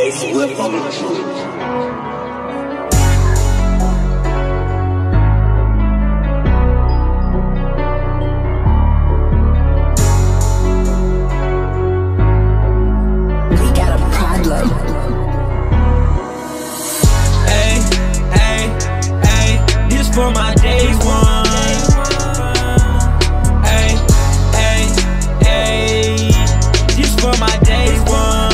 For my day one, ay, ay, ay, this for my day one.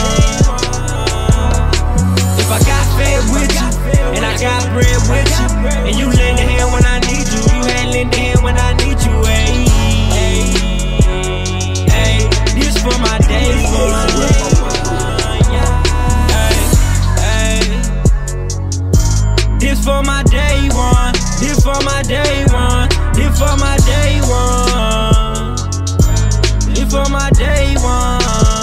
If I got fed with you, and I got bread with you, and you lend a hand when I need you, you had lend a hand when I need you, ay, ay, this for my day one, ay, this for my day one. This for my day one, this for my day one, this for my day one.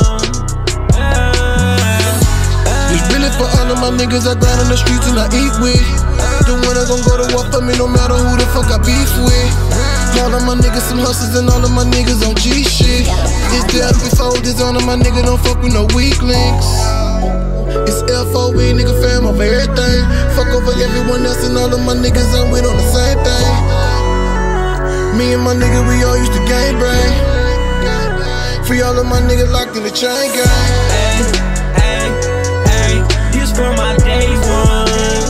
This really for all of my niggas I grind on the streets and I eat with. The winner gon' go to war for me no matter who the fuck I beef with. All of my niggas some hustlers and all of my niggas on G shit. It's death before this, all of my niggas don't fuck with no weak links. It's FOE, nigga fam over everything. Fuck over everyone else and all of my niggas I'm with on the same thing. Me and my nigga, we all used to gang bang. Free all of my niggas locked in the chain gang. Ay, ay, this for my day one.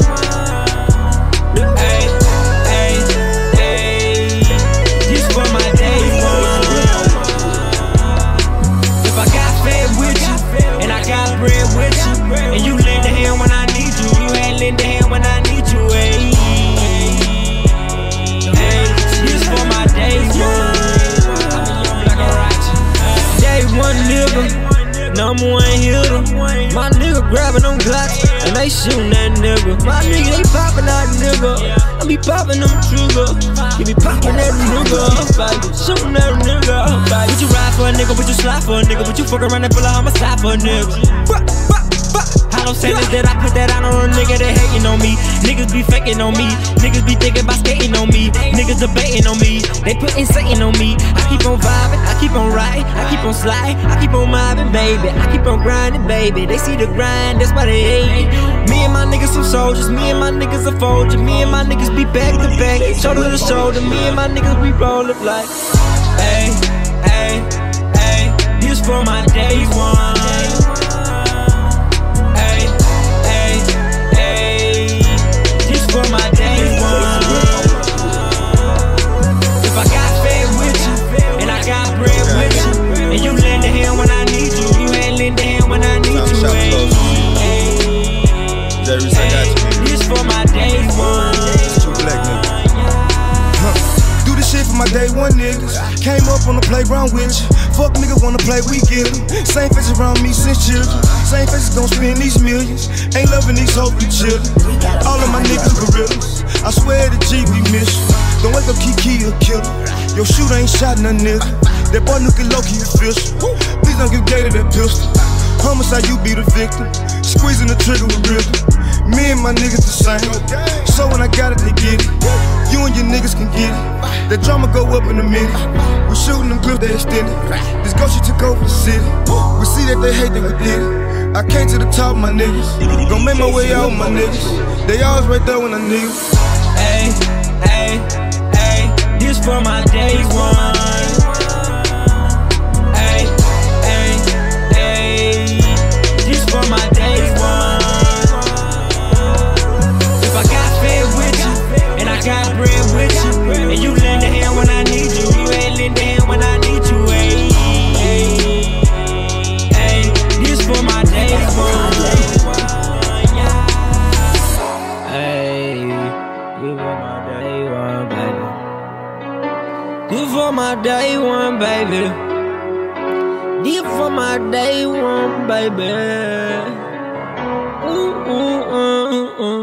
Ay, ay, ay, this for my day one. If I got fed with you, and I got bread with you, and you lend a hand when I need you, you had lend a hand when I need you, ayy. This for my day one. Day one nigga, number one hitter. My nigga grabbing them Glocks, and they shooting that nigga. My nigga, they popping that nigga. I be popping them trigger. He be popping that nigga, baby. Shooting that nigga, baby. Would you ride for a nigga? Would you slide for a nigga? Would you fuck around and pull out homicide for a nigga? I don't say this that I put that out on a nigga that hating on me. Niggas be faking on me. Niggas be thinking about skating on me. Niggas debating on me. They putting Satan on me. I keep on vibing, I keep on riding, I keep on sliding, I keep on mobbing, baby. I keep on grinding, baby. They see the grind, that's why they hate it. Me and my niggas some soldiers. Me and my niggas a folger. Me and my niggas be back to back, shoulder to shoulder. Me and my niggas we roll up like, ay, ay, ay, this for my day one. For my day one. If I got fed with you, and I got bread with you, and you lend a hand when I need you, you had lend a hand when I need you, ay, this for my day one. Do this shit for my day one niggas. Came up on the playground with you. Fuck nigga wanna play, we get em. Same faces around me since children. Same faces gon' spend these millions. Ain't loving these hoes, we chillin'. All of my niggas gorillas. I swear the G we miss you. Don't wake up Kiki or kill her. Your shooter ain't shot none nigga. That boy looking low-key official. Please don't give gay to that pistol. Homicide, you be the victim. Squeezing the trigger with rhythm. Me and my niggas the same. So when I got it, they get it. You and your niggas can get it. That drama go up in a minute. We shooting them clips, they extended. This ghost shit took over the city. We see that they hate that we did it. I came to the top of my niggas. Gon' make my way out with my niggas. They always right there when I need them. Ay, ay, ay, this for my day one. Ay, ay, ay, this for my day one. If I got fed with you, and I got bread with you, and you lend a hand when I need you, you ain't lend a hand when I need you, ay, ay, this for my day one. This for my day one, baby. This for my day one, baby. Ooh, ooh, ooh, ooh.